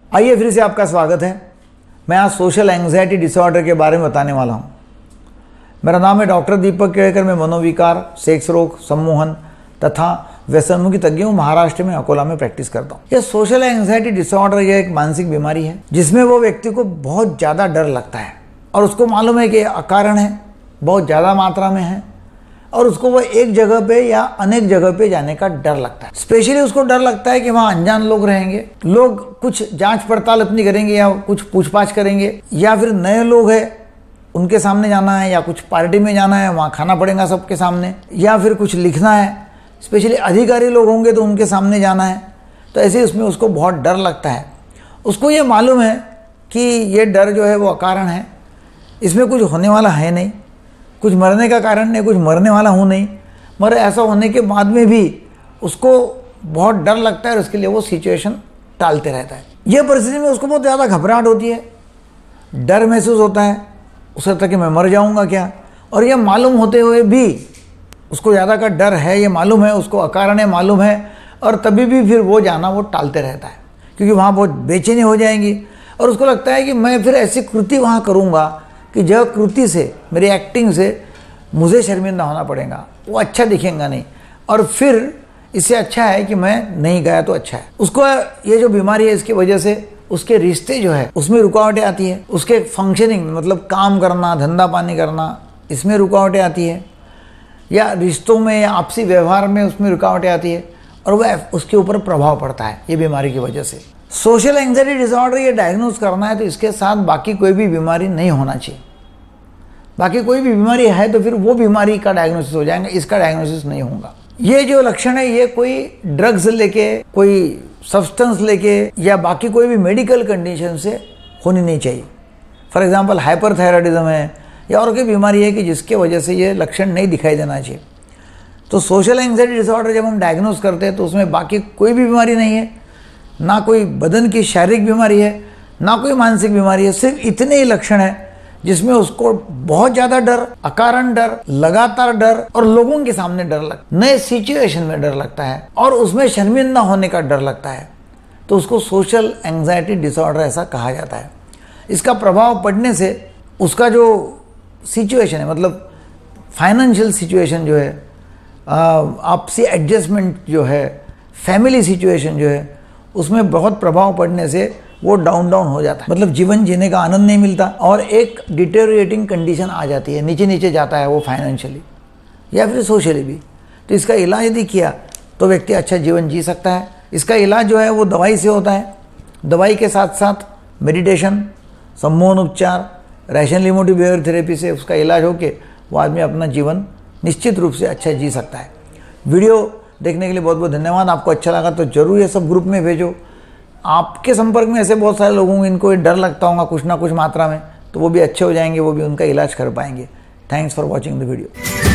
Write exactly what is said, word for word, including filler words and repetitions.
आइए फिर से आपका स्वागत है। मैं आज सोशल एंग्जाइटी डिसऑर्डर के बारे में बताने वाला हूँ। मेरा नाम है डॉक्टर दीपक केड़कर। मैं मनोविकार, सेक्स रोग, सम्मोहन तथा व्यसनमुक्ति तज्ञ हूँ। महाराष्ट्र में अकोला में प्रैक्टिस करता हूँ। यह सोशल एंग्जाइटी डिसऑर्डर यह एक मानसिक बीमारी है जिसमें वो व्यक्ति को बहुत ज़्यादा डर लगता है और उसको मालूम है कि अकारण है, बहुत ज़्यादा मात्रा में है और उसको वो एक जगह पे या अनेक जगह पे जाने का डर लगता है। स्पेशली उसको डर लगता है कि वहाँ अनजान लोग रहेंगे, लोग कुछ जांच पड़ताल अपनी करेंगे या कुछ पूछताछ करेंगे, या फिर नए लोग हैं उनके सामने जाना है, या कुछ पार्टी में जाना है वहाँ खाना पड़ेगा सबके सामने, या फिर कुछ लिखना है, स्पेशली अधिकारी लोग होंगे तो उनके सामने जाना है। तो ऐसे उसमें उसको बहुत डर लगता है। उसको ये मालूम है कि ये डर जो है वो अकारण है, इसमें कुछ होने वाला है नहीं, कुछ मरने का कारण नहीं, कुछ मरने वाला हूँ नहीं, मगर ऐसा होने के बाद में भी उसको बहुत डर लगता है और उसके लिए वो सिचुएशन टालते रहता है। यह परिस्थिति में उसको बहुत ज़्यादा घबराहट होती है, डर महसूस होता है, उसे लगता है कि मैं मर जाऊँगा क्या। और यह मालूम होते हुए भी उसको ज़्यादा का डर है, ये मालूम है, उसको अकारण है मालूम है, और तभी भी फिर वो जाना वो टालते रहता है क्योंकि वहाँ बहुत बेचैनी हो जाएंगी और उसको लगता है कि मैं फिर ऐसी कृति वहाँ करूँगा कि जो कृति से, मेरी एक्टिंग से मुझे शर्मिंदा होना पड़ेगा, वो अच्छा दिखेगा नहीं, और फिर इससे अच्छा है कि मैं नहीं गया तो अच्छा है। उसको ये जो बीमारी है इसकी वजह से उसके रिश्ते जो है उसमें रुकावटें आती है, उसके फंक्शनिंग मतलब काम करना, धंधा पानी करना, इसमें रुकावटें आती है, या रिश्तों में या आपसी व्यवहार में उसमें रुकावटें आती है और वह उसके ऊपर प्रभाव पड़ता है ये बीमारी की वजह से। सोशल एंग्जाइटी डिसऑर्डर ये डायग्नोज करना है तो इसके साथ बाकी कोई भी बीमारी नहीं होना चाहिए। बाकी कोई भी बीमारी है तो फिर वो बीमारी का डायग्नोसिस हो जाएगा, इसका डायग्नोसिस नहीं होगा। ये जो लक्षण है ये कोई ड्रग्स लेके, कोई सब्सटेंस लेके या बाकी कोई भी मेडिकल कंडीशन से होनी नहीं चाहिए। फॉर एग्जांपल हाइपरथायराइडिज्म है या और कोई बीमारी है कि जिसके वजह से ये लक्षण नहीं दिखाई देना चाहिए। तो सोशल एंग्जाइटी डिसऑर्डर जब हम डायग्नोज करते हैं तो उसमें बाकी कोई भी बीमारी नहीं है, ना कोई बदन की शारीरिक बीमारी है, ना कोई मानसिक बीमारी है, सिर्फ इतने ही लक्षण है जिसमें उसको बहुत ज़्यादा डर, अकारण डर, लगातार डर और लोगों के सामने डर लगता है, नए सिचुएशन में डर लगता है और उसमें शर्मिंदा होने का डर लगता है। तो उसको सोशल एंग्जाइटी डिसऑर्डर ऐसा कहा जाता है। इसका प्रभाव पड़ने से उसका जो सिचुएशन है, मतलब फाइनेंशियल सिचुएशन जो है, आपसी एडजस्टमेंट जो है, फैमिली सिचुएशन जो है, उसमें बहुत प्रभाव पड़ने से वो डाउन डाउन हो जाता है, मतलब जीवन जीने का आनंद नहीं मिलता और एक डिटेरिएटिंग कंडीशन आ जाती है, नीचे नीचे जाता है वो फाइनेंशियली या फिर सोशली भी। तो इसका इलाज यदि किया तो व्यक्ति अच्छा जीवन जी सकता है। इसका इलाज जो है वो दवाई से होता है। दवाई के साथ साथ मेडिटेशन, सम्मोहन उपचार, रैशनल इमोटिव बिहेवियर थेरेपी से उसका इलाज होके वो आदमी अपना जीवन निश्चित रूप से अच्छा जी सकता है। वीडियो देखने के लिए बहुत बहुत धन्यवाद। आपको अच्छा लगा तो जरूर ये सब ग्रुप में भेजो। आपके संपर्क में ऐसे बहुत सारे लोगों को इनको डर लगता होगा कुछ ना कुछ मात्रा में, तो वो भी अच्छे हो जाएंगे, वो भी उनका इलाज कर पाएंगे। Thanks for watching the video.